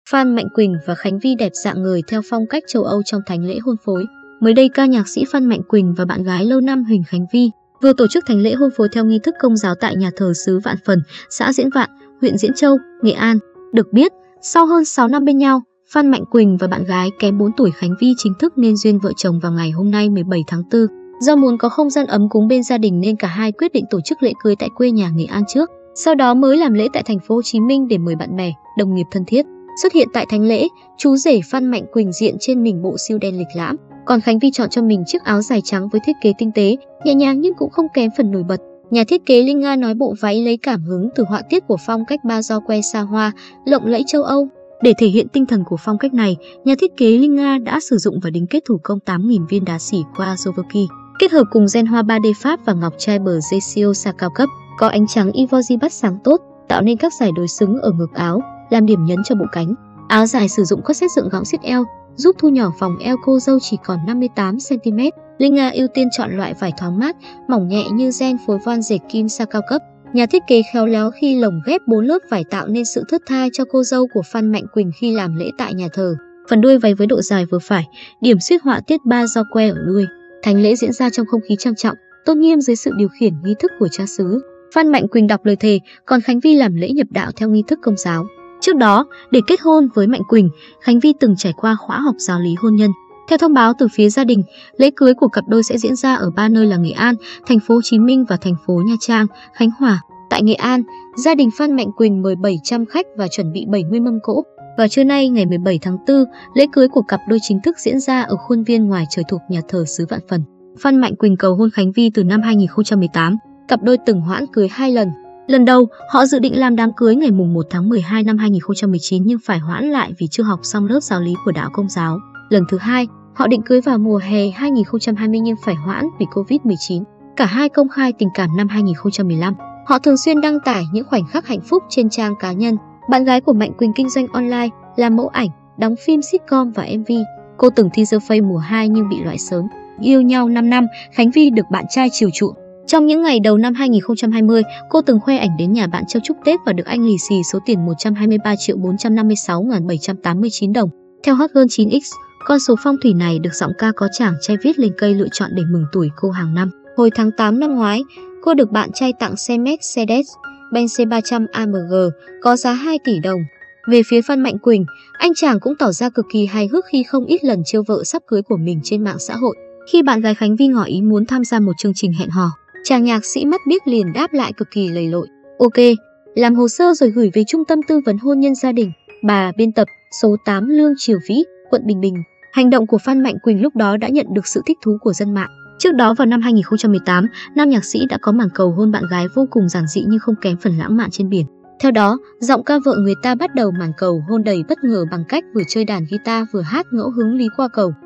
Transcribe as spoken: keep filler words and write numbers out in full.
Phan Mạnh Quỳnh và Khánh Vy đẹp rạng ngời theo phong cách châu Âu trong thánh lễ hôn phối. Mới đây, ca nhạc sĩ Phan Mạnh Quỳnh và bạn gái lâu năm Huỳnh Khánh Vy vừa tổ chức thánh lễ hôn phối theo nghi thức công giáo tại nhà thờ xứ Vạn Phần, xã Diễn Vạn, huyện Diễn Châu, Nghệ An. Được biết, sau hơn sáu năm bên nhau, Phan Mạnh Quỳnh và bạn gái kém bốn tuổi Khánh Vy chính thức nên duyên vợ chồng vào ngày hôm nay mười bảy tháng tư. Do muốn có không gian ấm cúng bên gia đình nên cả hai quyết định tổ chức lễ cưới tại quê nhà Nghệ An trước, sau đó mới làm lễ tại thành phố Hồ Chí Minh để mời bạn bè, đồng nghiệp thân thiết. Xuất hiện tại thánh lễ, chú rể Phan Mạnh Quỳnh diện trên mình bộ siêu đen lịch lãm, còn Khánh Vy chọn cho mình chiếc áo dài trắng với thiết kế tinh tế, nhẹ nhàng nhưng cũng không kém phần nổi bật. Nhà thiết kế Linh Nga nói bộ váy lấy cảm hứng từ họa tiết của phong cách ba do que xa hoa, lộng lẫy châu Âu. Để thể hiện tinh thần của phong cách này, nhà thiết kế Linh Nga đã sử dụng và đính kết thủ công tám nghìn viên đá xỉ qua Swarovski, kết hợp cùng gen hoa ba D Pháp và ngọc trai bờ dây siêu sa cao cấp, có ánh trắng ivory bắt sáng tốt, tạo nên các dải đối xứng ở ngực áo, làm điểm nhấn cho bộ cánh. Áo dài sử dụng corset dựng gọng siết eo, giúp thu nhỏ vòng eo cô dâu chỉ còn năm mươi tám xăng ti mét. Linh Nga ưu tiên chọn loại vải thoáng mát, mỏng nhẹ như gen phối voan dệt kim sa cao cấp. Nhà thiết kế khéo léo khi lồng ghép bốn lớp vải tạo nên sự thướt tha cho cô dâu của Phan Mạnh Quỳnh khi làm lễ tại nhà thờ. Phần đuôi váy với độ dài vừa phải, điểm xuyết họa tiết ba do que ở đuôi. Thánh lễ diễn ra trong không khí trang trọng, tôn nghiêm dưới sự điều khiển nghi thức của cha xứ. Phan Mạnh Quỳnh đọc lời thề, còn Khánh Vy làm lễ nhập đạo theo nghi thức công giáo. Trước đó, để kết hôn với Mạnh Quỳnh, Khánh Vy từng trải qua khóa học giáo lý hôn nhân. Theo thông báo từ phía gia đình, lễ cưới của cặp đôi sẽ diễn ra ở ba nơi là Nghệ An, thành phố Hồ Chí Minh và thành phố Nha Trang, Khánh Hòa. Tại Nghệ An, gia đình Phan Mạnh Quỳnh mời bảy trăm khách và chuẩn bị bảy mươi mâm cỗ. Và trưa nay ngày mười bảy tháng tư, lễ cưới của cặp đôi chính thức diễn ra ở khuôn viên ngoài trời thuộc nhà thờ xứ Vạn Phần. Phan Mạnh Quỳnh cầu hôn Khánh Vy từ năm hai nghìn không trăm mười tám. Cặp đôi từng hoãn cưới hai lần. Lần đầu, họ dự định làm đám cưới ngày mùng một tháng mười hai năm hai nghìn không trăm mười chín nhưng phải hoãn lại vì chưa học xong lớp giáo lý của đạo Công giáo. Lần thứ hai, họ định cưới vào mùa hè hai nghìn không trăm hai mươi nhưng phải hoãn vì Covid mười chín. Cả hai công khai tình cảm năm hai nghìn không trăm mười lăm. Họ thường xuyên đăng tải những khoảnh khắc hạnh phúc trên trang cá nhân. Bạn gái của Mạnh Quỳnh kinh doanh online, làm mẫu ảnh, đóng phim sitcom và em vê. Cô từng teaser phase mùa hai nhưng bị loại sớm. Yêu nhau năm năm, Khánh Vy được bạn trai chiều chuộng. Trong những ngày đầu năm hai nghìn không trăm hai mươi, cô từng khoe ảnh đến nhà bạn trao chúc Tết và được anh lì xì số tiền một trăm hai mươi ba triệu bốn trăm năm mươi sáu nghìn bảy trăm tám mươi chín đồng. Theo Hot Girl chín X, con số phong thủy này được giọng ca có chàng trai viết lên cây lựa chọn để mừng tuổi cô hàng năm. Hồi tháng tám năm ngoái, cô được bạn trai tặng xe Mercedes-Benz C ba trăm A M G có giá hai tỷ đồng. Về phía Phan Mạnh Quỳnh, anh chàng cũng tỏ ra cực kỳ hài hước khi không ít lần trêu vợ sắp cưới của mình trên mạng xã hội. Khi bạn gái Khánh Vy ngỏ ý muốn tham gia một chương trình hẹn hò, chàng nhạc sĩ mắt biếc liền đáp lại cực kỳ lầy lội. Ok, làm hồ sơ rồi gửi về Trung tâm Tư vấn Hôn nhân Gia đình, bà biên tập, số tám Lương Triều Vĩ, quận Bình Bình. Hành động của Phan Mạnh Quỳnh lúc đó đã nhận được sự thích thú của dân mạng. Trước đó vào năm hai nghìn không trăm mười tám, nam nhạc sĩ đã có màn cầu hôn bạn gái vô cùng giản dị nhưng không kém phần lãng mạn trên biển. Theo đó, giọng ca vợ người ta bắt đầu màn cầu hôn đầy bất ngờ bằng cách vừa chơi đàn guitar vừa hát ngẫu hứng lý qua cầu.